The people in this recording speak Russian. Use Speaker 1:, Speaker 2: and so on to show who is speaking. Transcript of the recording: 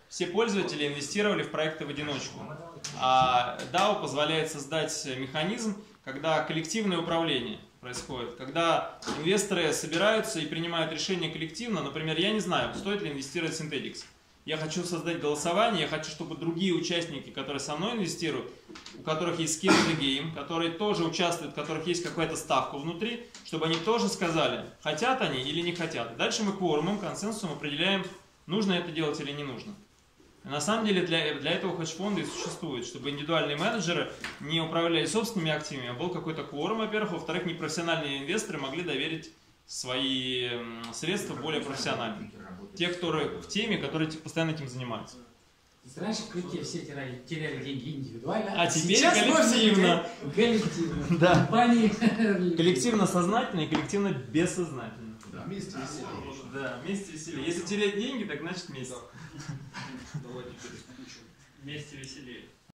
Speaker 1: все пользователи инвестировали в проекты в одиночку. А DAO позволяет создать механизм, когда коллективное управление происходит, когда инвесторы собираются и принимают решения коллективно. Например, я не знаю, стоит ли инвестировать в Synthetix. Я хочу создать голосование, я хочу, чтобы другие участники, которые со мной инвестируют, у которых есть skin in the game, которые тоже участвуют, у которых есть какая-то ставка внутри, чтобы они тоже сказали, хотят они или не хотят. Дальше мы кворумом, консенсусом определяем, нужно это делать или не нужно. И на самом деле для этого хедж-фонды и существуют, чтобы индивидуальные менеджеры не управляли собственными активами, а был какой-то кворум, во-первых, во-вторых, непрофессиональные инвесторы могли доверить свои средства более профессиональным. Те, которые в теме, которые постоянно этим занимаются.
Speaker 2: Раньше в крипте все теряли деньги индивидуально,
Speaker 1: а теперь коллективно.
Speaker 2: Коллективно.
Speaker 1: Да.
Speaker 2: Компании.
Speaker 1: Коллективно сознательно и коллективно бессознательно.
Speaker 3: Да, вместе веселее.
Speaker 1: Да, вместе веселее. Если терять деньги, так значит вместе.
Speaker 4: Вместе веселее.